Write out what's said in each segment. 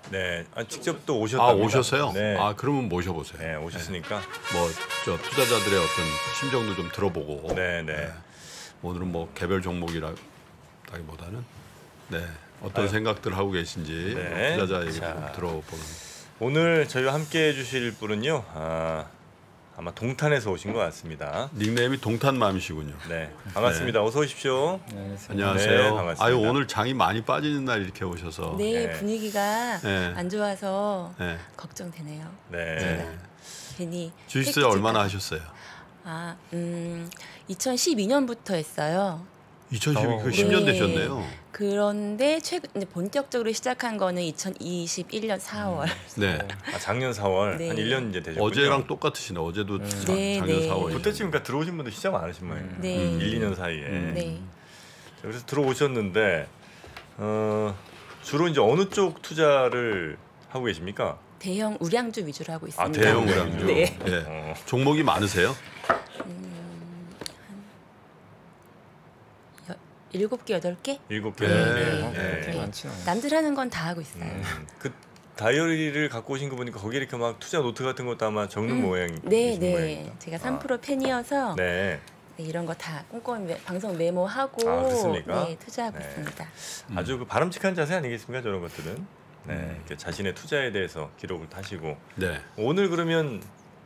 네, 직접 또 오셨답니다. 오셨어요? 네. 그러면 모셔보세요. 네, 오셨으니까. 뭐 저 투자자들의 어떤 심정도 좀 들어보고. 네. 오늘은 뭐 개별 종목이라기보다는 어떤 생각들 하고 계신지 투자자 얘기 좀 들어보는. 오늘 저희와 함께 해주실 분은요, 아마 동탄에서 오신 것 같습니다. 닉네임이 동탄맘이시군요. 네, 반갑습니다. 어서 오십시오. 네, 안녕하세요. 네, 반갑습니다. 오늘 장이 많이 빠지는 날 이렇게 오셔서. 네, 분위기가 안 좋아서 걱정되네요. 네. 제가 괜히 주식 투자 얼마나 하셨어요? 2012년부터 했어요. 2012년 10년 되셨네요. 그런데 최근 이제 본격적으로 시작한 거는 2021년 4월. 네. 작년 4월 네. 한 1년 이제 되셨군요. 어제랑 똑같으시네. 어제도 작년 4월. 그때쯤 그러니까 들어오신 분들 시작 많으신 모양이에요. 네. 1, 2년 사이에. 네. 자, 그래서 들어오셨는데 주로 이제 어느 쪽 투자를 하고 계십니까? 대형 우량주 위주로 하고 있습니다. 대형 우량주. 네. 종목이 많으세요? 7개, 8개? 7개. 네. 남들 하는 건 다 하고 있어요. 그 다이어리를 갖고 오신 거 보니까 거기에 이렇게 막 투자 노트 같은 것도 아마 적는 모양이신 네. 모양입니다. 제가 3% 팬이어서 이런 거 다 꼼꼼히 방송 메모하고 그렇습니까? 투자하고 있습니다. 아주 그 바람직한 자세 아니겠습니까? 저런 것들은. 이렇게 자신의 투자에 대해서 기록을 하시고. 오늘 그러면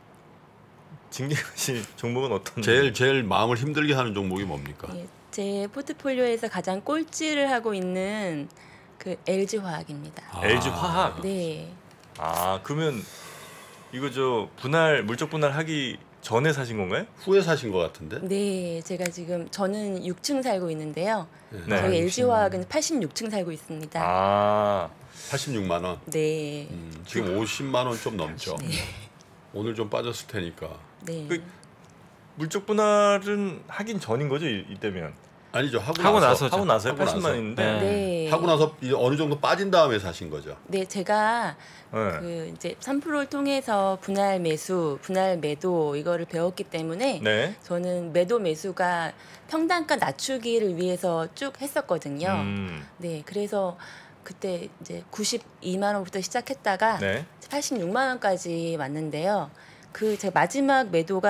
징계하실 종목은 어떤? 제일 마음을 힘들게 하는 종목이 뭡니까? 제 포트폴리오에서 가장 꼴찌를 하고 있는 그 LG화학입니다. LG화학. 네. 그러면 이거 물적 분할하기 전에 사신 건가요? 후에 사신 것 같은데? 네, 제가 지금 저는 6층 살고 있는데요. 네. 저희 LG화학은 86층 살고 있습니다. 86만 원. 네. 지금 50만 원 좀 넘죠. 네. 오늘 좀 빠졌을 테니까. 네. 물적 분할은 하긴 전인 거죠, 이때면? 아니죠. 하고 나서요. 80만인데. 네. 하고 나서 어느 정도 빠진 다음에 사신 거죠. 네, 제가 그 이제 3%를 통해서 분할 매수, 분할 매도 이거를 배웠기 때문에 저는 매도 매수가 평단가 낮추기를 위해서 쭉 했었거든요. 네, 그래서 그때 이제 92만 원부터 시작했다가 86만 원까지 왔는데요. 그 제 마지막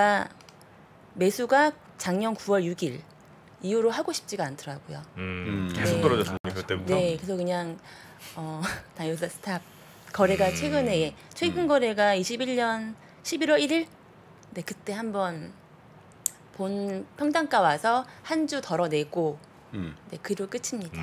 매수가 작년 9월 6일 이후로 하고 싶지가 않더라고요. 계속 떨어졌으니까 그때부터. 네, 그래서 그냥 다 여기서 스탑. 거래가 최근 거래가 21년 11월 1일. 네, 그때 한번 본 평단가 와서 한 주 덜어내고 그로 끝입니다.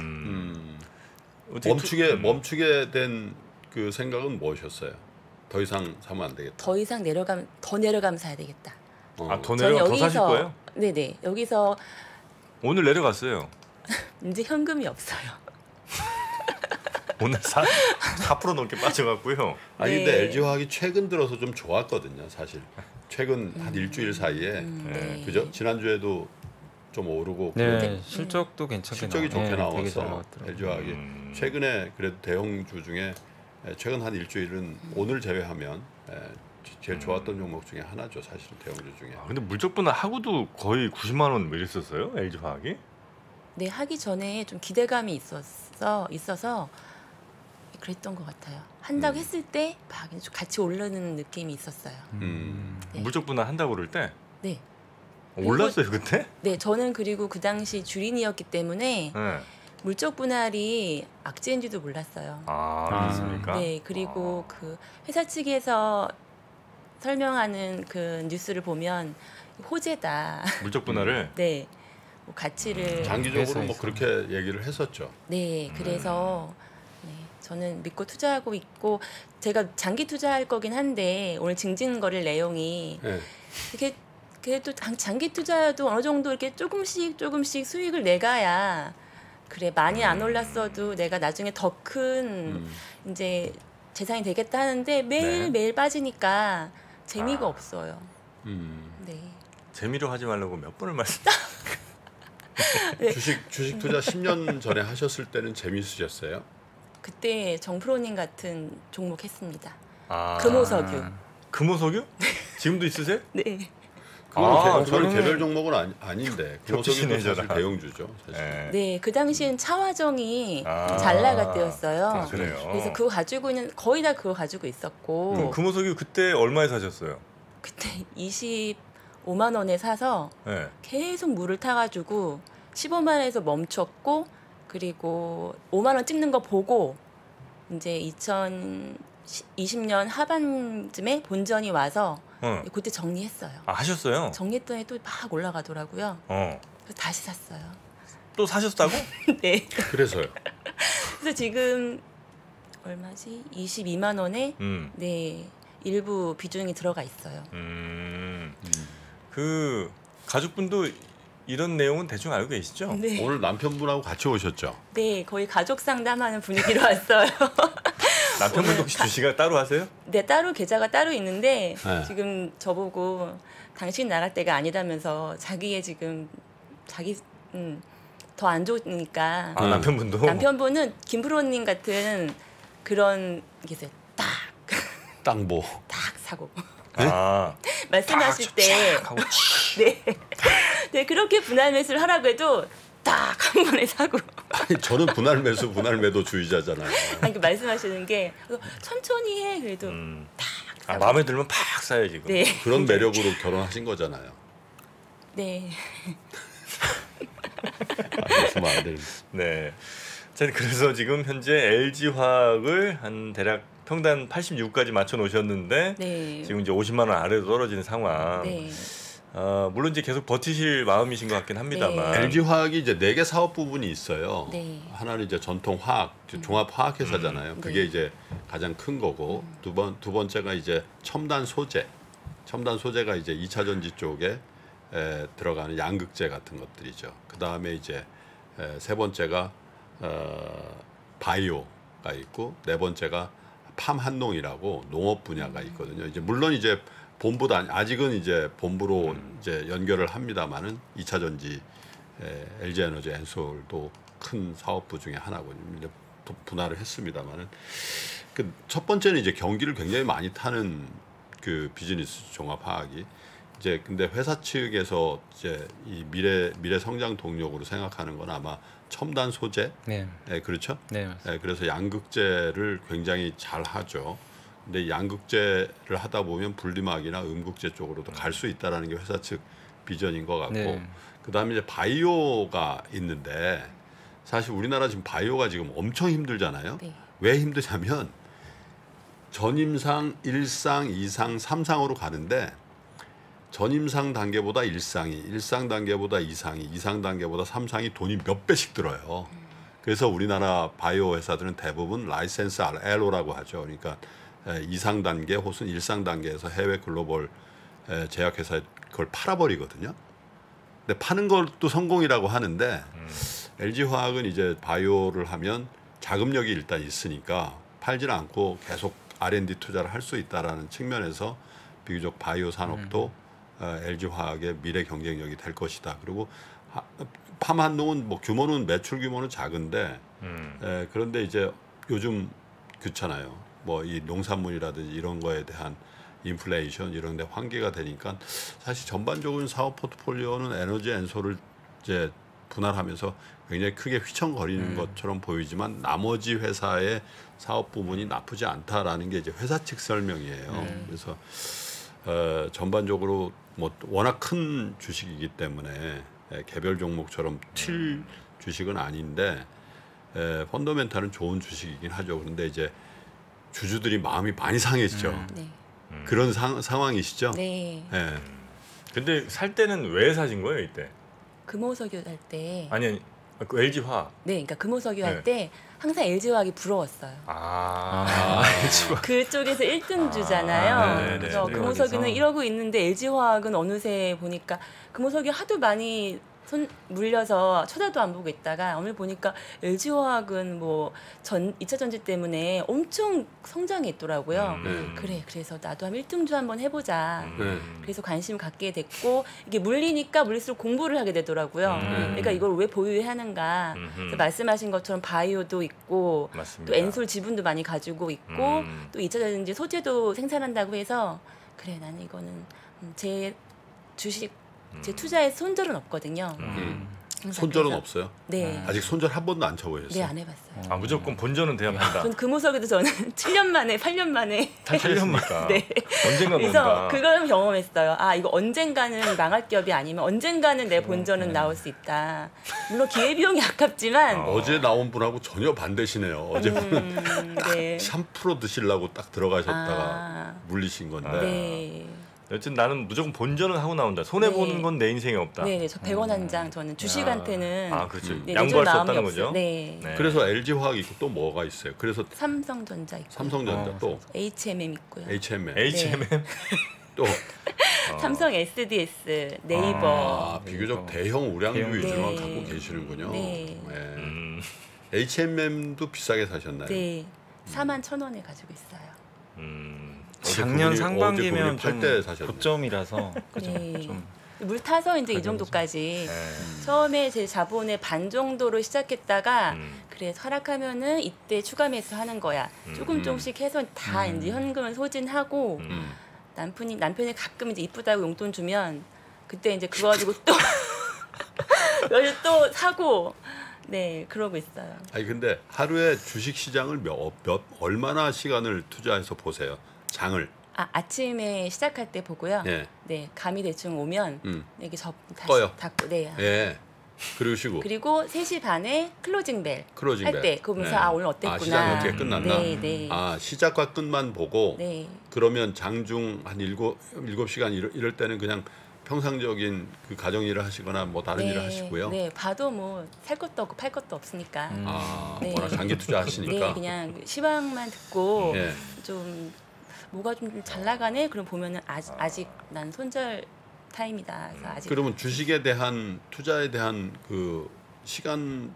멈추게 된 그 생각은 무엇이었어요? 더 이상 사면 안 되겠다. 더 이상 더 내려가면 사야 되겠다. 더 내려가 더 사실 거예요? 네네. 여기서 오늘 내려갔어요. 이제 현금이 없어요. 오늘 4% 넘게 빠져갔고요. 근데 LG화학이 최근 들어서 좀 좋았거든요, 사실. 최근 한 일주일 사이에. 그죠? 지난주에도 좀 오르고. 실적도 괜찮게 실적이 좋게 나와서 되게 LG화학이 최근에 그래도 대형주 중에 최근 한 일주일은 오늘 제외하면 제일 좋았던 종목 중에 하나죠, 사실은 대형주 중에. 근데 물적 분할 하고도 거의 90만 원 이랬었어요, LG화학이? 네, 하기 전에 좀 기대감이 있어서 그랬던 것 같아요. 한다고 했을 때 막 같이 오르는 느낌이 있었어요. 네. 물적 분할 한다고 그럴 때? 네. 올랐어요 그때? 네, 저는 그리고 그 당시 주린이었기 때문에 물적 분할이 악재인지도 몰랐어요. 그렇습니까? 네, 그리고 그 회사 측에서 설명하는 그 뉴스를 보면 호재다. 물적 분할을? 네, 뭐 가치를 장기적으로 뭐 그렇게 얘기를 했었죠. 네, 그래서 저는 믿고 투자하고 있고 제가 장기 투자할 거긴 한데 오늘 징징거릴 내용이 이렇게 그래도 장기 투자도 어느 정도 이렇게 조금씩 수익을 내가야 그래 많이 안 올랐어도 내가 나중에 더 큰 이제 재산이 되겠다 하는데 매일 빠지니까 재미가 없어요. 네. 재미로 하지 말라고 몇 번을 말씀. 네. 주식 투자 10년 전에 하셨을 때는 재미있으셨어요? 그때 정프로님 같은 종목 했습니다. 금호석유. 금호석유? 지금도 있으세요? 네. 그건 개별 종목은 아닌데 금호석유도 사실 대형주죠. 사실. 네, 그 당시엔 차화정이 잘 나갈 때였어요. 그래요. 그래서 그거 가지고 있는 거의 다 그거 가지고 있었고. 그럼 금호석유 그때 얼마에 사셨어요? 그때 25만 원에 사서 네. 계속 물을 타가지고 15만 원에서 멈췄고 그리고 5만 원 찍는 거 보고 이제 2020년 하반쯤에 본전이 와서 그때 정리했어요. 하셨어요? 정리했더니 또 막 올라가더라고요. 그래서 다시 샀어요. 또 사셨다고? 네. 그래서요. 그래서 지금 얼마지? 22만 원에 네 일부 비중이 들어가 있어요. 그 가족분도 이런 내용은 대충 알고 계시죠? 네. 오늘 남편분하고 같이 오셨죠? 네, 거의 가족 상담하는 분위기로 왔어요. 남편분도 혹시 주식을 따로 하세요? 네, 따로 계좌가 따로 있는데 네. 지금 저보고 당신 나갈 때가 아니라면서 자기의 지금 더 안 좋으니까 남편분도? 남편분은 김프로님 같은 그런 게 있어요. 딱 뭐? 딱 사고 아, 말씀하실 때 네. 네, 그렇게 분할 매수를 하라고 해도 딱 한 번에 사고. 아니 저는 분할 매수, 분할 매도 주의자잖아요. 아니 그 말씀하시는 게 천천히 해 그래도 딱 사고. 마음에 들면 팍 사요 지금. 네. 그런 매력으로 결혼하신 거잖아요. 네. 그러시면 안 되는데. 네. 자, 그래서 지금 현재 LG화학을 한 대략 평단 86까지 맞춰 놓으셨는데 네. 지금 이제 50만 원 아래로 떨어지는 상황. 네. 물론 이제 계속 버티실 마음이신 것 같긴 합니다만. 네. LG화학이 이제 4개 사업 부분이 있어요. 네. 하나는 이제 전통 화학, 종합 화학 회사잖아요. 그게 네. 이제 가장 큰 거고 두 번째가 이제 첨단 소재. 첨단 소재가 이제 2차 전지 쪽에 들어가는 양극재 같은 것들이죠. 그다음에 이제 세 번째가 바이오가 있고 네 번째가 팜한농이라고 농업 분야가 있거든요. 이제 물론 이제 본부도 아직은 이제 본부로 이제 연결을 합니다만은 2차 전지 LG에너지 엔솔도 큰 사업부 중에 하나거든요. 이제 분할을 했습니다만은 그 첫 번째는 이제 경기를 굉장히 많이 타는 그 비즈니스 종합화학이 이제 근데 회사 측에서 이제 이 미래 성장 동력으로 생각하는 건 아마 첨단 소재, 네, 그렇죠? 네, 맞습니다. 그래서 양극재를 굉장히 잘 하죠. 근데 양극재를 하다 보면 분리막이나 음극재 쪽으로도 갈 수 있다라는 게 회사 측 비전인 것 같고, 네. 그다음에 이제 바이오가 있는데 사실 우리나라 지금 바이오가 지금 엄청 힘들잖아요. 네. 왜 힘드냐면 전임상 1상, 2상, 3상으로 가는데 전임상 단계보다 1상이, 1상 단계보다 2상이, 2상 단계보다 3상이 돈이 몇 배씩 들어요. 그래서 우리나라 바이오 회사들은 대부분 라이센스 LO라고 하죠. 그러니까 2상 단계 혹은 1상 단계에서 해외 글로벌 제약회사에 그걸 팔아버리거든요. 근데 파는 것도 성공이라고 하는데 LG화학은 이제 바이오를 하면 자금력이 일단 있으니까 팔지는 않고 계속 R&D 투자를 할 수 있다라는 측면에서 비교적 바이오 산업도 LG화학의 미래 경쟁력이 될 것이다. 그리고 팜한농은 뭐 규모는 매출 규모는 작은데 그런데 이제 요즘 그렇잖아요. 뭐 이 농산물이라든지 이런 거에 대한 인플레이션 이런 데 환기가 되니까 사실 전반적인 사업 포트폴리오는 에너지 엔솔을 이제 분할하면서 굉장히 크게 휘청거리는 것처럼 보이지만 나머지 회사의 사업 부분이 나쁘지 않다라는 게 이제 회사 측 설명이에요. 그래서 전반적으로 뭐 워낙 큰 주식이기 때문에 개별 종목처럼 튈 주식은 아닌데 펀더멘탈은 좋은 주식이긴 하죠. 그런데 이제 주주들이 마음이 많이 상했죠. 네. 그런 상황이시죠? 네. 네. 근데 살 때는 왜 사신 거예요 이때? 금호석유 할 때. 아니 그 LG화학. 네, 그러니까 금호석유 할 네. 때 항상 LG화학이 부러웠어요. 그쪽에서 1등 주잖아요. 네, 네, 그래서 네, 금호석유는 네. 이러고 있는데 LG화학은 어느새 보니까 금호석유 하도 많이 물려서 쳐다도 안 보고 있다가 오늘 보니까 LG화학은 뭐 2차 전지 때문에 엄청 성장해 있더라고요. 그래서 나도 한 1등주 한번 해보자. 그래서 관심 갖게 됐고 이게 물리니까 물릴수록 공부를 하게 되더라고요. 그러니까 이걸 왜 보유해야 하는가. 그래서 말씀하신 것처럼 바이오도 있고 맞습니다. 또 엔솔 지분도 많이 가지고 있고 또 2차 전지 소재도 생산한다고 해서 그래 나는 이거는 제 주식 제 투자에 손절은 없거든요. 손절은 없어요? 네. 아직 손절 한 번도 안 쳐보셨어요? 네, 안 해봤어요. 아 무조건 본전은 돼야 한다. 전 금호석에도 저는 7년 만에 8년 만에 8년마다. 네. 언젠가 그래서 뭔가. 그걸 경험했어요. 아 이거 언젠가는 망할 기업이 아니면 언젠가는 내 본전은 나올 수 있다. 물론 기회비용이 아깝지만 어제 나온 분하고 전혀 반대시네요. 어제 분은 네. 3% 드시려고 딱 들어가셨다가 아. 물리신 건데. 네. 여튼 나는 무조건 본전은 하고 나온다. 손해 보는 네. 건 내 인생에 없다. 네, 저 100원 한 장 저는 주식한테는 아 그렇죠. 네, 양보할 내줄 수 마음이 없다는 없어요. 거죠. 네. 네. 그래서 LG화학 있고 또 뭐가 있어요? 그래서 삼성전자 있고 삼성전자 또 HMM 있고요. HMM HMM. 또 삼성 SDS, 네이버. 아, 비교적 대형 우량주 대형. 위주로만 네. 갖고 계시는군요. 네. HMM도 비싸게 사셨나요? 네. 41,000원에 가지고 있어요. 작년 상반기면 좀 팔때 사셨네. 고점이라서 그죠? 네. 좀 물 타서 이제 이 정도까지 처음에 제 자본의 반 정도로 시작했다가 그래 하락하면은 이때 추가 매수하는 거야. 조금씩 해서 다 이제 현금을 소진하고 남편이 가끔 이제 이쁘다고 용돈 주면 그때 이제 그거 가지고 또 또 사고 네 그러고 있어요. 아니 근데 하루에 주식 시장을 얼마나 시간을 투자해서 보세요? 장을. 아침에 시작할 때 보고요. 예. 네 감이 대충 오면 이렇게 다시 꺼요. 닫고 네. 예. 그러시고 그리고 3시 반에 클로징 벨 할 때 그거 보면서 아 오늘 어땠구나. 아, 시장이 어떻게 끝났나? 네, 네. 아 시작과 끝만 보고 네. 그러면 장중 한 7시간 이럴 때는 그냥 평상적인 그 가정 일을 하시거나 뭐 다른 일을 하시고요. 네, 봐도 뭐 살 것도 없고 팔 것도 없으니까. 아, 네. 워낙 장기 투자하시니까. 네, 그냥 시황만 듣고 예. 좀 뭐가 좀 잘 나가네. 그럼 보면은 아직 난 손절 타임이다. 그래서 아직 그러면 주식에 대한 투자에 대한 그 시간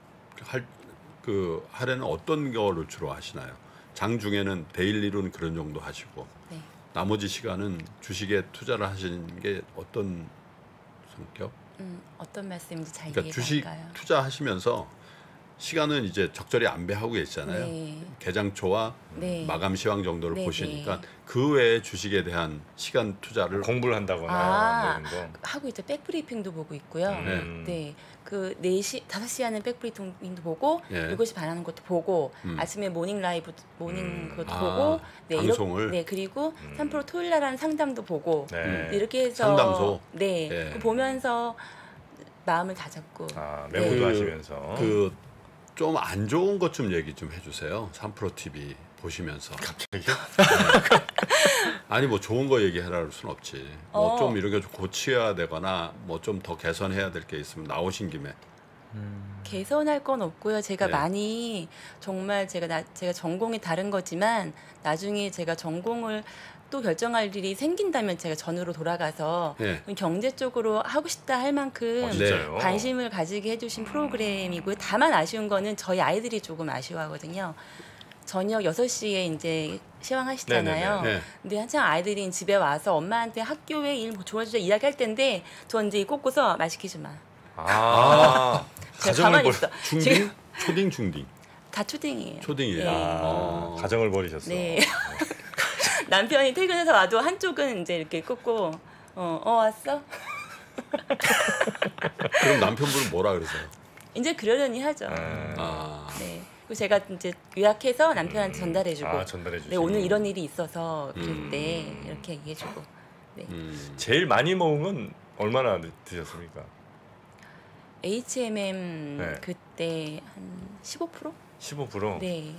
할애는 어떤 거를 주로 하시나요? 장 중에는 데일리로는 그런 정도 하시고 네. 나머지 시간은 주식에 투자를 하시는 게 어떤 성격? 어떤 말씀인지 잘 그러니까 이해가 주식 안 가요. 투자하시면서 시간은 이제 적절히 안배하고 계시잖아요. 네. 개장초와 네. 마감 시황 정도를 네, 보시니까 네. 그 외에 주식에 대한 시간 투자를 공부를 한다거나 아, 뭐 이런 거. 하고 있죠. 백브리핑도 보고 있고요. 네. 네. 그 4시, 5시 하는 백브리핑도 보고 예. 7시 반 하는 것도 보고 아침에 모닝 라이브 모닝 그것도 아, 보고 네, 방송을? 네, 그리고 3프로 토요일 날 하는 상담도 보고 네. 이렇게 해서 상담소? 네. 예. 그거 보면서 마음을 다잡고 아, 메모도 네. 하시면서. 그 좀 안 좋은 것 좀 얘기 좀 해주세요. 3프로 TV 보시면서. 갑자기요? 아니 뭐 좋은 거 얘기하라 할 수는 없지. 뭐 어. 좀 이렇게 좀 고쳐야 되거나 뭐 좀 더 개선해야 될 게 있으면 나오신 김에. 개선할 건 없고요. 제가 네. 많이 정말 제가 전공이 다른 거지만 나중에 제가 전공을 또 결정할 일이 생긴다면 제가 전으로 돌아가서 네. 경제 쪽으로 하고 싶다 할 만큼 진짜요? 관심을 가지게 해주신 프로그램이고요. 다만 아쉬운 거는 저희 아이들이 조금 아쉬워하거든요. 저녁 6시에 이제 시황하시잖아요. 네네네. 네. 근데 한창 아이들이 집에 와서 엄마한테 학교에 일 도와주자 이야기할 텐데 저 이제 꽂고서 말 시키지 마. 아, 제가 가정을 가만히 벌 있어. 중딩? 지금 초딩 중딩. 다 초딩이에요. 초딩이에요. 네. 가정을 버리셨어. 네. 남편이 퇴근해서 와도 한쪽은 이제 이렇게 꽂고 왔어? 그럼 남편분은 뭐라 그러세요? 이제 그러려니 하죠. 아, 네. 그리고 제가 이제 요약해서 남편한테 전달해주고 아, 전달해주시고. 네, 오늘 이런 일이 있어서 그럴 때 이렇게 얘기해주고 네. 제일 많이 모은 건 얼마나 드셨습니까? HMM 네. 그때 한 15%? 15%? 네.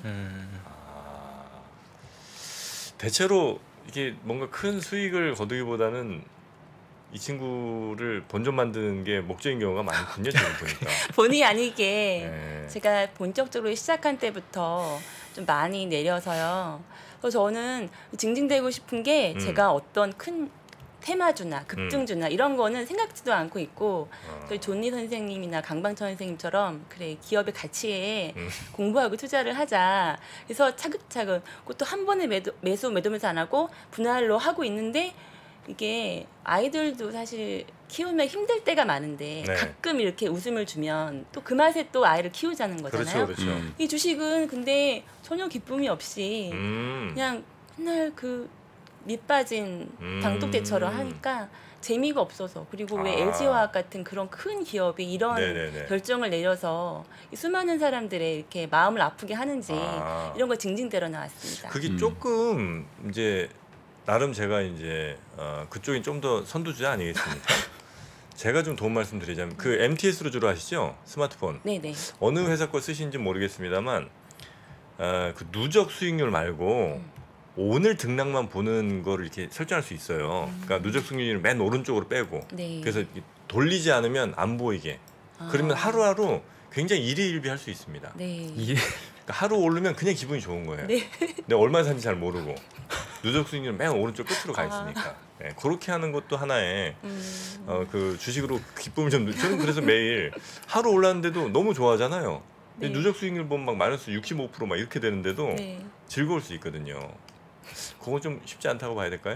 대체로 이게 뭔가 큰 수익을 거두기보다는 이 친구를 본전 만드는 게 목적인 경우가 많군요, 지금 보니까. 본의 아니게 네. 제가 본격적으로 시작한 때부터 좀 많이 내려서요. 그래서 저는 징징대고 싶은 게 제가 어떤 큰 테마주나 급등주나 이런 거는 생각지도 않고 있고 저희 존니 선생님이나 강방천 선생님처럼 그래 기업의 가치에 공부하고 투자를 하자. 그래서 차근차근 그것도 한 번에 매도면서 안 하고 분할로 하고 있는데 이게 아이들도 사실 키우면 힘들 때가 많은데 네. 가끔 이렇게 웃음을 주면 또 그 맛에 또 아이를 키우자는 거잖아요. 그렇죠, 그렇죠. 이 주식은 근데 전혀 기쁨이 없이 그냥 맨날 그 밑빠진 방독대처럼 하니까 재미가 없어서 그리고 왜 LG화학 같은 그런 큰 기업이 이런 네네네. 결정을 내려서 이 수많은 사람들의 이렇게 마음을 아프게 하는지 이런 거 징징대러 나왔습니다. 그게 조금 이제 나름 제가 이제 그쪽이 좀 더 선두주자 아니겠습니까? 제가 좀 도움 말씀드리자면 그 MTS로 주로 하시죠? 스마트폰. 네네. 어느 회사 거 쓰신지 모르겠습니다만 그 누적 수익률 말고 오늘 등락만 보는 거를 이렇게 설정할 수 있어요. 그러니까 누적 수익률을 맨 오른쪽으로 빼고 네. 그래서 이렇게 돌리지 않으면 안 보이게. 그러면 하루하루 굉장히 일희일비할 수 있습니다. 네. 그러니까 하루 오르면 그냥 기분이 좋은 거예요. 네. 내가 얼마 산지 잘 모르고 누적 수익률은 맨 오른쪽 끝으로 가 있으니까. 네, 그렇게 하는 것도 하나의 그 주식으로 기쁨을 좀 저는 그래서 매일 하루 올랐는데도 너무 좋아하잖아요. 네. 누적 수익률 보면 막 마이너스 65% 막 이렇게 되는데도 네. 즐거울 수 있거든요. 그건 좀 쉽지 않다고 봐야 될까요?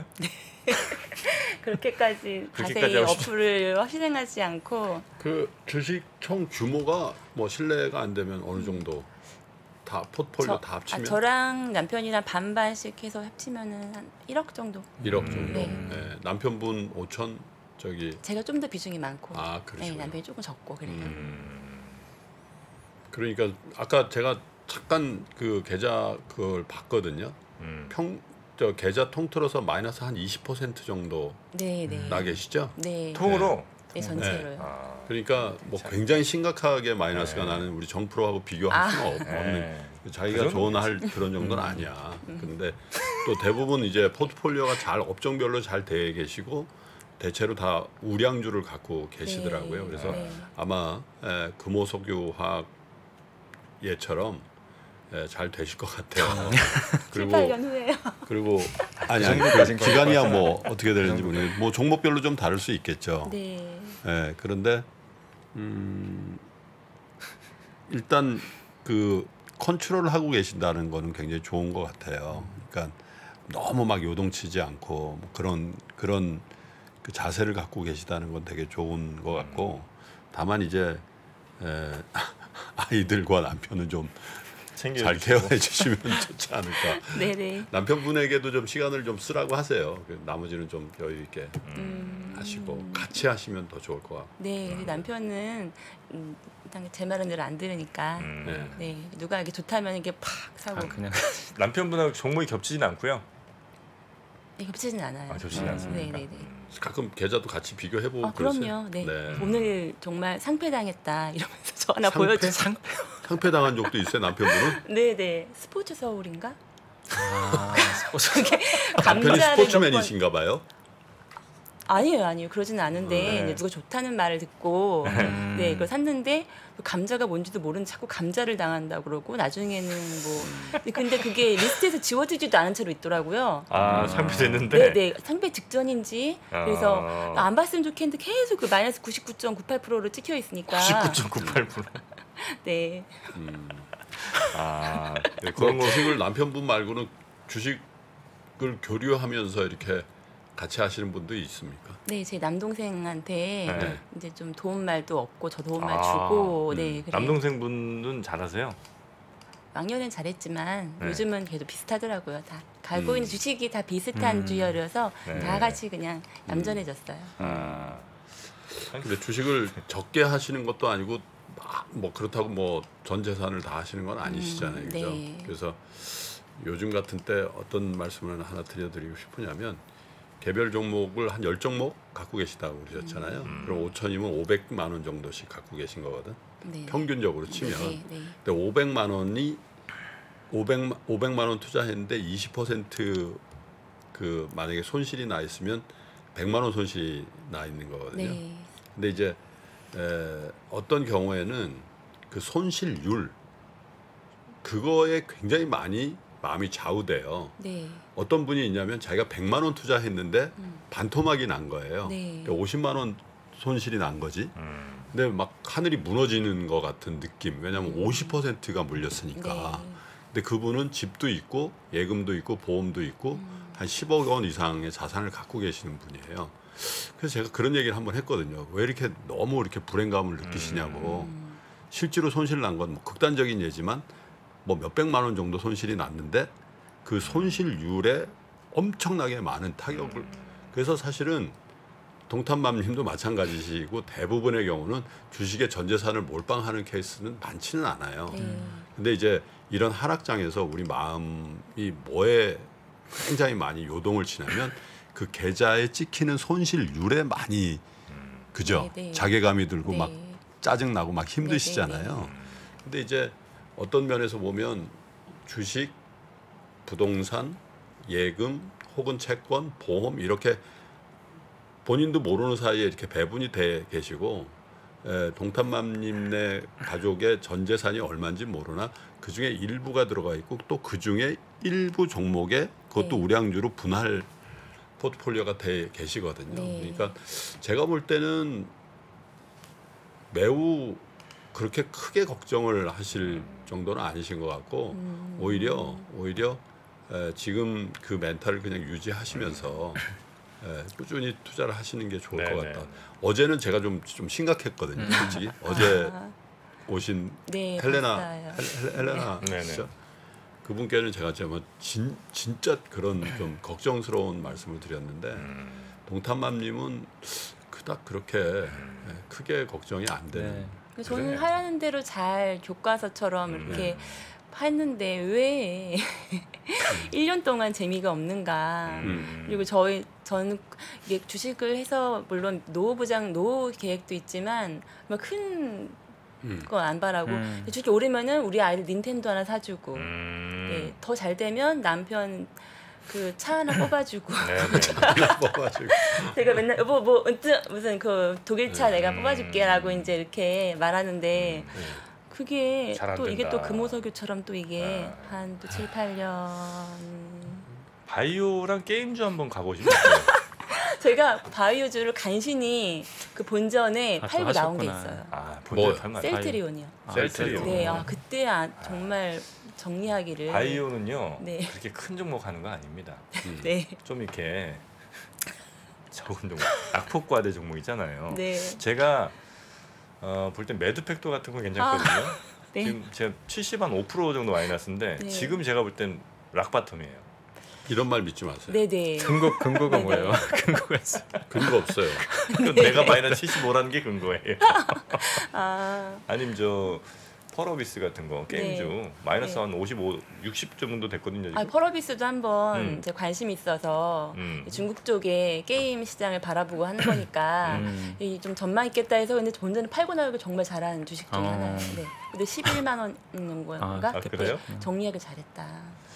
그렇게까지 그렇게까지 자세히 하고 어플을 실행하지 않고 그 주식 총 규모가 뭐 신뢰가 안 되면 어느 정도 다 포트폴리오 다 합치면 저랑 남편이랑 반반씩 해서 합치면은 한 1억 정도. 1억 정도. 네. 네. 남편분 5천 저기 제가 좀 더 비중이 많고. 아 네, 그러시구나. 남편이 조금 적고 그래요. 그러니까 아까 제가 잠깐 그 계좌 그걸 봤거든요. 저 계좌 통틀어서 마이너스 한 20% 정도 네, 네. 나 계시죠? 네. 통으로 네, 전체로요. 그러니까 뭐 굉장히 심각하게 마이너스가 네. 나는 우리 정프로하고 비교할 수는 없는 네. 자기가 그 조언할 그런 정도는 아니야. 근데 또 대부분 이제 포트폴리오가 잘 업종별로 잘 돼 계시고 대체로 다 우량주를 갖고 계시더라고요. 네. 그래서 네. 아마 금호석유화학 예처럼 잘 되실 것 같아요. 7, 8년 후에요. 그리고 아니 정도까진 그 기간이야 것 뭐 어떻게 되는지 모르겠는데 뭐 종목별로 좀 다를 수 있겠죠. 네. 그런데 일단 그 컨트롤을 하고 계신다는 거는 굉장히 좋은 것 같아요. 그러니까 너무 막 요동치지 않고 뭐 그런 그 자세를 갖고 계시다는 건 되게 좋은 것 같고 다만 이제 아이들과 남편은 좀 잘 케어해 주시면 좋지 않을까. 네네. 남편분에게도 좀 시간을 좀 쓰라고 하세요. 나머지는 좀 여유 있게 하시고 같이 하시면 더 좋을 것 같고. 네, 근데 남편은 일단 제 말은 늘 안 들으니까. 네. 네, 누가 이게 좋다면 이게 팍 사고. 그냥 남편분하고 종목이 겹치진 않고요. 네, 겹치진 않아요. 겹치진 않습니까? 네, 네, 네. 가끔 계좌도 같이 비교해보고 그럼요. 네. 네. 오늘 정말 상패당했다 이러면서 저 하나 보여줘. 상패 당한 적도 있어요, 남편분은? 네, 네. 스포츠 서울인가? 스포츠 남편이 감자를 스포츠맨이신가 봐요. 아니에요. 그러지는 않은데 네. 이제 누가 좋다는 말을 듣고 네, 그걸 샀는데 감자가 뭔지도 모르는 자꾸 감자를 당한다고 그러고 나중에는 뭐 근데 그게 리스트에서 지워지지도 않은 채로 있더라고요. 상패됐는데. 네, 네. 상패 직전인지 그래서 안 봤으면 좋겠는데 계속 그 마이너스 99.98%로 찍혀 있으니까. 99.98%. 네. 네, 그런 주식을 남편분 말고는 주식을 교류하면서 이렇게 같이 하시는 분도 있습니까? 네, 제 남동생한테 네. 이제 좀 도움말도 없고 저 도움말 주고 네, 그래요. 남동생분은 잘하세요? 왕년엔 잘했지만 네. 요즘은 그래도 비슷하더라고요. 다 갈고 있는 주식이 다 비슷한 주열이어서 네. 다 같이 그냥 얌전해졌어요. 근데 주식을 적게 하시는 것도 아니고 뭐 그렇다고 뭐 전 재산을 다 하시는 건 아니시잖아요. 그죠? 네. 그래서 요즘 같은 때 어떤 말씀을 하나 드려드리고 싶으냐면 개별 종목을 한 10종목 갖고 계시다고 그러셨잖아요. 그럼 5천이면 500만 원 정도씩 갖고 계신 거거든. 네. 평균적으로 치면. 네, 네. 근데 500만 원 투자했는데 20% 그 만약에 손실이 나 있으면 100만 원 손실이 나 있는 거거든요. 네. 근데 이제 어떤 경우에는 그 손실률 그거에 굉장히 많이 마음이 좌우돼요. 네. 어떤 분이 있냐면 자기가 100만 원 투자했는데 반토막이 난 거예요. 네. 50만 원 손실이 난 거지. 근데 막 하늘이 무너지는 것 같은 느낌. 왜냐하면 50%가 물렸으니까. 네. 근데 그분은 집도 있고 예금도 있고 보험도 있고 한 10억 원 이상의 자산을 갖고 계시는 분이에요. 그래서 제가 그런 얘기를 한번 했거든요. 왜 이렇게 너무 이렇게 불행감을 느끼시냐고. 실제로 손실 난 건 뭐 극단적인 예지만 뭐 몇백만 원 정도 손실이 났는데 그 손실률에 엄청나게 많은 타격을 그래서 사실은 동탄맘님도 마찬가지시고 대부분의 경우는 주식에 전 재산을 몰빵하는 케이스는 많지는 않아요. 근데 이제 이런 하락장에서 우리 마음이 뭐에 굉장히 많이 요동을 치냐면 그 계좌에 찍히는 손실률에 많이 그죠? 네, 네. 자괴감이 들고 네. 막 짜증나고 막 힘드시잖아요. 근데 이제 어떤 면에서 보면 주식, 부동산, 예금 혹은 채권, 보험 이렇게 본인도 모르는 사이에 이렇게 배분이 돼 계시고 동탄맘님네 가족의 전 재산이 얼마인지 모르나 그 중에 일부가 들어가 있고 또 그 중에 일부 종목에 그것도 네. 우량주로 분할 포트폴리오가 돼 계시거든요. 네. 그러니까 제가 볼 때는 매우 그렇게 크게 걱정을 하실 정도는 아니신 것 같고 오히려 지금 그 멘탈을 그냥 유지하시면서 꾸준히 투자를 하시는 게 좋을 것 네네. 같다. 어제는 제가 좀 심각했거든요. 솔직히 어제 오신 네, 헬레나 봤어요. 헬레나 네네. 진짜 그분께는 제가 진짜 그런 좀 걱정스러운 말씀을 드렸는데 동탄맘님은 그닥 그렇게 크게 걱정이 안 되는. 네. 저는 그래. 하라는 대로 잘 교과서처럼 이렇게 했는데 왜 1년 동안 재미가 없는가. 그리고 저는 이게 주식을 해서 물론 노후 계획도 있지만 뭐 큰 건 안 바라고 주식 오르면은 우리 아이들 닌텐도 하나 사주고 네, 더 잘 되면 남편 그 차 하나 뽑아주고 하나 뽑아주고. 제가 맨날 여보 뭐 무슨 그 독일차 내가 뽑아줄게라고 이제 이렇게 말하는데 그게 잘안 또 이게 또 된다. 금호석유처럼 또 이게 한 또 7, 8년 바이오랑 게임주 한번 가보시면 어때요? 제가 바이오주를 간신히 그 본전에 또 팔고 나온 게 하셨구나. 있어요. 아, 뭐, 본전 상관. 셀트리온이요. 셀트리온. 네, 그때 정말 정리하기를. 바이오는요. 네. 그렇게 큰 종목 하는 거 아닙니다. 네, 좀 이렇게 적은 종목, 낙폭과대 종목 있잖아요. 네, 제가 볼 땐 매드팩토 같은 건 괜찮거든요. 네. 지금 제가 70한 5% 정도 마이너스인데 네. 지금 제가 볼 땐 락바텀이에요. 이런 말 믿지 마세요. 네, 네. 근거가 네네. 뭐예요? 근거가 있어. 근거 없어요. 그건 내가 마이너스 75라는 게 근거예요. 아, 아니면 저 펄어비스 같은 거 게임주 네. 마이너스 네. 한 55, 60 정도 됐거든요. 지금. 펄어비스도 한번 음. 제 관심 있어서 음. 중국 쪽에 게임 시장을 바라보고 하는 거니까 좀 전망 있겠다 해서 근데 본전을 팔고 나오고 정말 잘하는 주식 중에 하나예요. 네. 근데 11만 원 있는 건가? 아, 그때 그래요? 정리하기 잘했다.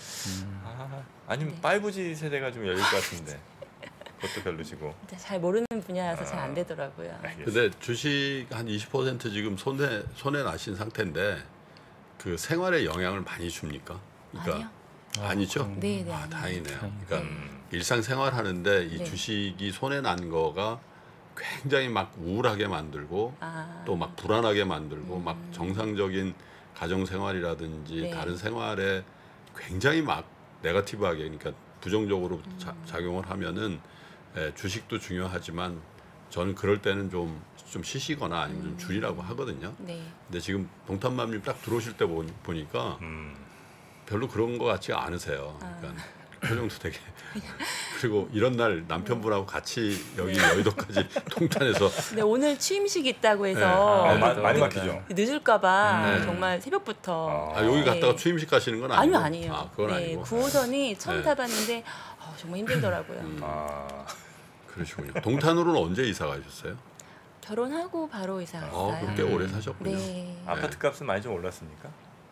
아니면 네. 5G 세대가 좀 열릴 것 같은데 그것도 별로시고. 근데 잘 모르는 분야라서 잘 안 되더라고요. 알겠습니다. 근데 주식 한 20% 지금 손해 나신 상태인데 그 생활에 영향을 많이 줍니까? 아니요. 아니죠? 네, 네. 아, 아니요. 다행이네요. 그러니까 음. 일상생활 하는데 이 네. 주식이 손해 난 거가 굉장히 막 우울하게 만들고 아, 또 막 불안하게 만들고 막 정상적인 가정 생활이라든지 네. 다른 생활에 굉장히 막 네거티브하게 그러니까 부정적으로 작용을 하면은 주식도 중요하지만 저는 그럴 때는 좀 쉬시거나 아니면 좀 줄이라고 하거든요. 네. 근데 지금 동탄맘님 딱 들어오실 때 보니까 별로 그런 것 같지가 않으세요. 그러니까 표정도 되게 그리고 이런 날 남편분하고 같이 여기 여의도까지 동탄에서 근데 오늘 취임식 있다고 네. 해서 많이 네. 막히죠. 늦을까봐 정말 새벽부터 여기 갔다가 네. 취임식 가시는 건 아니요, 아니고 아니에요. 아, 그건 네, 아니고 9호선이 처음 네. 타봤는데 정말 힘들더라고요. 아, 그러시군요. 동탄으로는 언제 이사 가셨어요? 결혼하고 바로 이사 갔어요. 그렇게 오래 사셨군요. 네. 아파트 값은 많이 좀 올랐습니까?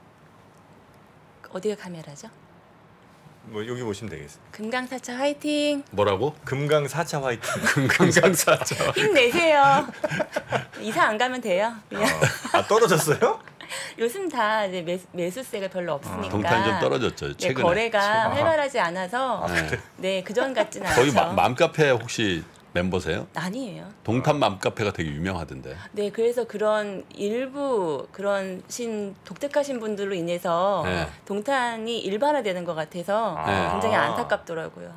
어디가 카메라죠? 뭐 여기 보시면 되겠습니다. 금강사차 화이팅! 뭐라고? 금강 4차 화이팅. 금강사죠. 힘내세요. 이사 안 가면 돼요. 그냥 아 떨어졌어요? 요즘 다 이제 매수세가 별로 없으니까 동탄 좀 떨어졌죠. 네, 최근에. 거래가 활발하지 않아서 네, 그전 같진 않죠. 거기 맘카페 혹시 멤버세요? 아니에요. 동탄 맘카페가 되게 유명하던데. 네, 그래서 그런 일부 그런 독특하신 분들로 인해서 네. 동탄이 일반화되는 것 같아서 네. 굉장히 안타깝더라고요.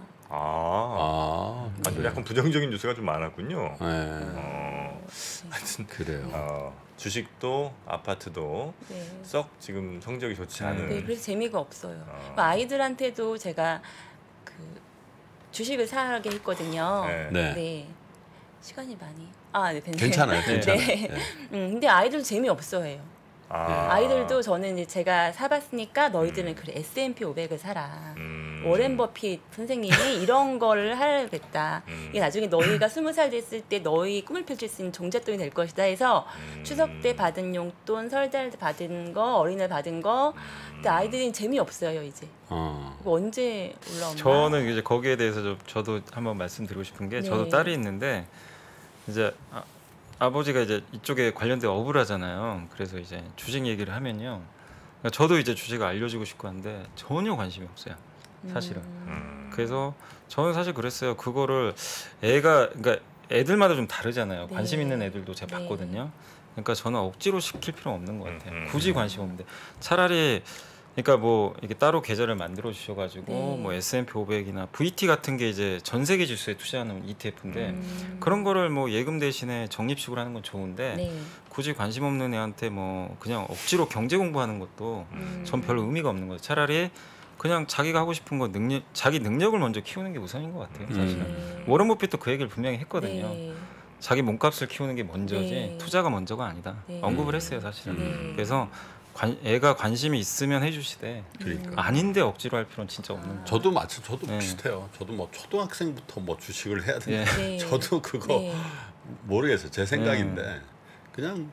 좀 약간 부정적인 뉴스가 좀 많았군요. 네. 하여튼 그래요. 주식도 아파트도 네. 썩 지금 성적이 좋지 않은. 네, 그래서 재미가 없어요. 아이들한테도 제가 그 주식을 사게 했거든요. 네. 네. 네. 시간이 많이 네, 됐네요. 괜찮아요. 괜찮아요. 네. 네. 근데 아이들 재미없어해요. 아이들도 저는 이제 제가 사봤으니까 너희들은 그래 S&P 500을 사라. 워렌 버핏 선생님이 이런 거를 하겠다. 이게 나중에 너희가 20살 됐을 때 너희 꿈을 펼칠 수 있는 종잣돈이 될 것이다 해서 추석 때 받은 용돈, 설날 때 받은 거, 어린이날 받은 거. 근데 아이들이 재미없어요 이제. 그거 언제 올라오나? 저는 이제 거기에 대해서 저도 한번 말씀드리고 싶은 게 네. 저도 딸이 있는데 이제 아버지가 이제 이쪽에 관련된 업을 하잖아요. 그래서 이제 주식 얘기를 하면요. 그러니까 저도 이제 주식을 알려주고 싶고 한데 전혀 관심이 없어요. 사실은. 그래서 저는 사실 그랬어요. 그거를 그러니까 애들마다 좀 다르잖아요. 네. 관심 있는 애들도 제가 네. 봤거든요. 그러니까 저는 억지로 시킬 필요는 없는 것 같아요. 굳이 관심 없는데 차라리 그러니까 뭐 이게 따로 계좌를 만들어 주셔가지고 네. 뭐 S&P 500이나 VT 같은 게 이제 전 세계 지수에 투자하는 ETF인데 그런 거를 뭐 예금 대신에 적립식으로 하는 건 좋은데 네. 굳이 관심 없는 애한테 뭐 그냥 억지로 경제 공부하는 것도 전 별로 의미가 없는 거예요. 차라리 그냥 자기가 하고 싶은 거 자기 능력을 먼저 키우는 게 우선인 것 같아요. 사실은 네. 워런 버핏도 그 얘기를 분명히 했거든요. 네. 자기 몸값을 키우는 게 먼저지 네. 투자가 먼저가 아니다. 네. 언급을 했어요, 사실은. 네. 그래서 애가 관심이 있으면 해주시되 그러니까. 아닌데 억지로 할 필요는 진짜 없는 거예요. 저도 네. 비슷해요. 저도 뭐 초등학생부터 뭐 주식을 해야 되나? 네. 네. 저도 그거 네. 모르겠어요. 제 생각인데 그냥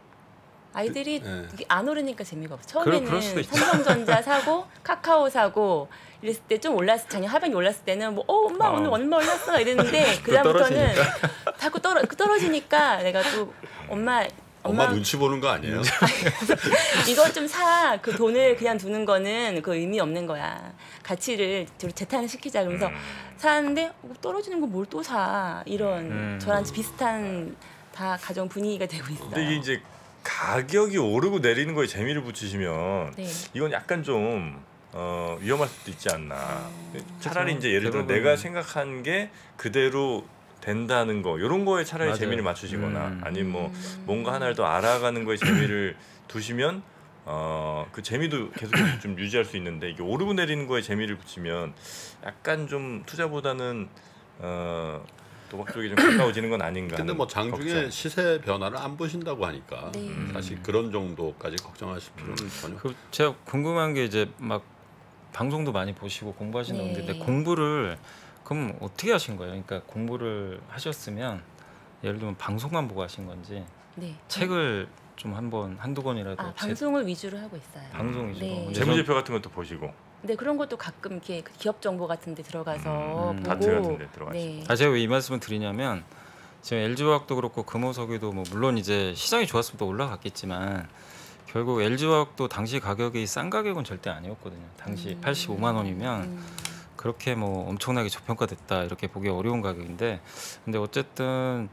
아이들이 네. 이게 안 오르니까 재미가 없어. 그럴 처음에는 수도 있죠. 삼성전자 사고 카카오 사고 이랬을 때 좀 작년 하반기 올랐을 때는 뭐 엄마 오늘 얼마 올랐어 이랬는데 그 다음부터는 자꾸 떨어지니까 내가 또 엄마 눈치 보는 거 아니에요? 이거 좀 사. 그 돈을 그냥 두는 거는 그 의미 없는 거야. 가치를 재탄을 시키자 그러면서 사는데 떨어지는 거 뭘 또 사. 이런 저랑 비슷한 다 가정 분위기가 되고 있어요. 근데 이게 이제 가격이 오르고 내리는 거에 재미를 붙이시면 네. 이건 약간 좀 위험할 수도 있지 않나. 차라리 이제 예를 들어 대부분- 내가 생각한 게 그대로 된다는 거 이런 거에 차라리 맞아요. 재미를 맞추시거나 아니면 뭐 뭔가 하나를 더 알아가는 거에 재미를 두시면 그 재미도 계속 좀 유지할 수 있는데 이게 오르고 내리는 거에 재미를 붙이면 약간 좀 투자보다는 도박 쪽에 좀 가까워지는 건 아닌가. 근데 하는 뭐 장중에 걱정. 시세 변화를 안 보신다고 하니까 네. 사실 그런 정도까지 걱정하실 필요는 전혀. 제가 궁금한 게 이제 막 방송도 많이 보시고 공부하신다고 네. 했는데 공부를 그럼 어떻게 하신 거예요? 그러니까 공부를 하셨으면 예를 들면 방송만 보고 하신 건지 네. 책을 좀 한두 권이라도 방송을 위주로 하고 있어요. 방송 위주로. 네. 근데 재무제표 같은 것도 보시고 네, 그런 것도 가끔 이렇게 기업 정보 같은 데 들어가서 보고 다트 같은 데 들어가시고. 네. 제가 왜 이 말씀을 드리냐면 지금 LG화학도 그렇고 금호석유도 뭐 물론 이제 시장이 좋았으면 또 올라갔겠지만 결국 LG화학도 당시 가격이 싼 가격은 절대 아니었거든요. 당시 85만 원이면 그렇게 뭐 엄청나게 저평가됐다 이렇게 보기 어려운 가격인데 근데 어쨌든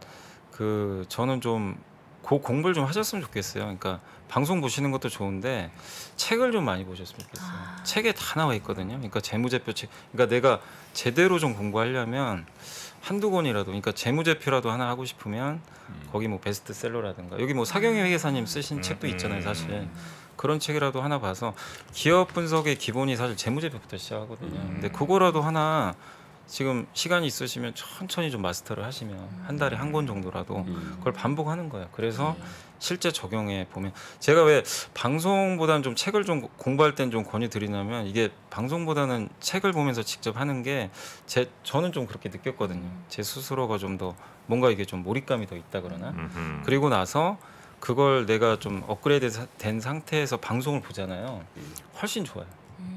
저는 좀 공부를 좀 하셨으면 좋겠어요. 그러니까 방송 보시는 것도 좋은데 책을 좀 많이 보셨으면 좋겠어요. 책에 다 나와 있거든요. 그러니까 재무제표 책. 그러니까 내가 제대로 좀 공부하려면 한두 권이라도 그러니까 재무제표라도 하나 하고 싶으면 거기 뭐 베스트셀러라든가 여기 뭐 사경희 회계사님 쓰신 책도 있잖아요. 사실 그런 책이라도 하나 봐서 기업 분석의 기본이 사실 재무제표부터 시작하거든요. 근데 그거라도 하나 지금 시간이 있으시면 천천히 좀 마스터를 하시면 한 달에 한 권 정도라도 그걸 반복하는 거예요. 그래서 실제 적용해 보면 제가 왜 방송보다는 좀 책을 좀 공부할 땐 좀 권유 드리냐면 이게 방송보다는 책을 보면서 직접 하는 게 저는 좀 그렇게 느꼈거든요. 제 스스로가 좀 더 뭔가 이게 좀 몰입감이 더 있다 그러나 그리고 나서 그걸 내가 좀 업그레이드 된 상태에서 방송을 보잖아요. 훨씬 좋아요.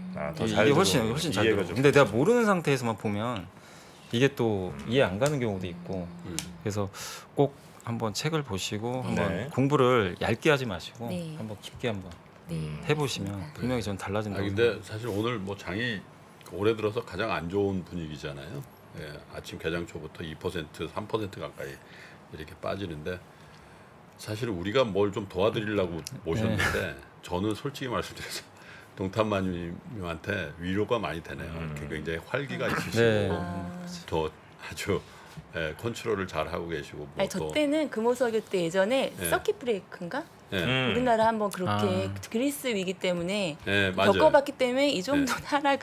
이게 훨씬 잘 들어. 근데 내가 모르는 상태에서만 보면 이게 또 이해 안 가는 경우도 있고 그래서 꼭 한번 책을 보시고 한번 공부를 얇게 하지 마시고 네. 한번 깊게 한번 네. 해보시면 분명히 저는 달라진다고 근데 사실 오늘 뭐 장이 올해 들어서 가장 안 좋은 분위기잖아요. 예, 아침 개장 초부터 2%, 3% 가까이 이렇게 빠지는데 사실 우리가 뭘 좀 도와드리려고 모셨는데 저는 솔직히 말씀드려서 동탄마님한테 위로가 많이 되네요. 이렇게 굉장히 활기가 있으시고 또 아주 컨트롤을 잘 하고 계시고. 뭐 아니, 저 때는 금호석유 때 예전에 서킷 브레이크인가? 우리나라 한번 그렇게 그리스 위기 때문에 맞아요. 겪어봤기 때문에 이 정도 하락은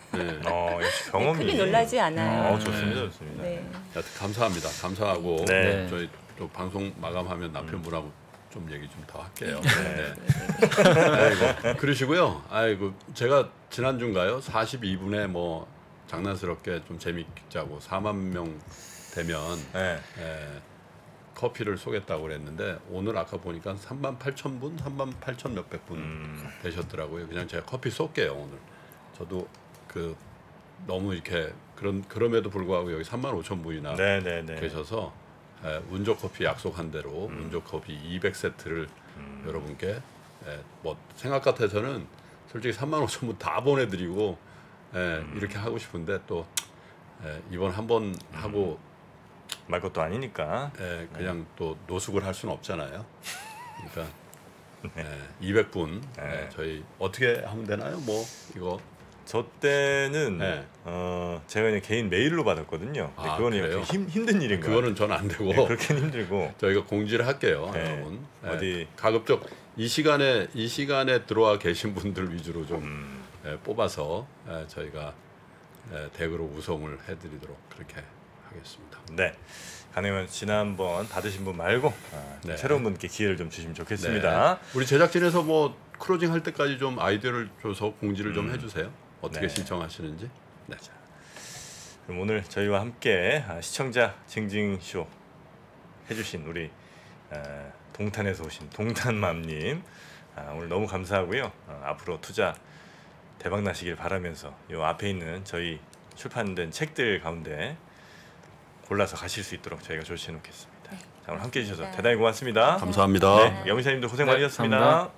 네. 역시 경험이. 크게 놀라지 않아요. 좋습니다, 좋습니다. 네. 여튼 감사합니다. 감사하고 네. 저희 또 방송 마감하면 남편분하고 좀 얘기 좀 더 할게요. 네. 아이고, 그러시고요. 아이고 제가 지난주인가요? 42분에 뭐 장난스럽게 좀 재밌자고 4만 명 되면 네. 커피를 쏘겠다고 그랬는데 오늘 아까 보니까 3만 8천 분, 3만 8천 몇백 분 되셨더라고요. 그냥 제가 커피 쏠게요 오늘. 저도 그 너무 이렇게 그럼에도 불구하고 여기 3만 5천 분이나 네. 계셔서 운조 커피 약속한 대로 운조 커피 200세트를 여러분께 뭐 생각 같아서는 솔직히 3만 5천 분 다 보내드리고 이렇게 하고 싶은데 또 이번 한 번 하고 말 것도 아니니까. 그냥 또 노숙을 할 수는 없잖아요. 그러니까 200분 저희 어떻게 하면 되나요? 뭐 이거 저 때는 네. 제가 그냥 개인 메일로 받았거든요. 근데 아, 그거는 그래요? 힘든 일인 거예요. 그거는 전 안 되고 그렇게는 힘들고. 저희가 공지를 할게요, 네. 여러분. 어디 가급적 이 시간에 들어와 계신 분들 위주로 좀 뽑아서 저희가 댁으로 우송을 해드리도록 그렇게 하겠습니다. 네. 가능하면 지난번 받으신 분 말고 네. 새로운 분께 기회를 좀 주시면 좋겠습니다. 네. 우리 제작진에서 뭐 클로징 할 때까지 좀 아이디어를 줘서 공지를 좀 해주세요. 어떻게 네. 신청하시는지. 네. 그럼 오늘 저희와 함께 시청자 징징쇼 해주신 우리 동탄에서 오신 동탄맘님 오늘 너무 감사하고요. 앞으로 투자 대박 나시길 바라면서 요 앞에 있는 저희 출판된 책들 가운데 골라서 가실 수 있도록 저희가 조치해 놓겠습니다. 자, 오늘 함께 해주셔서 대단히 고맙습니다. 감사합니다. 네, 영희사님도 고생 많으셨습니다. 감사합니다.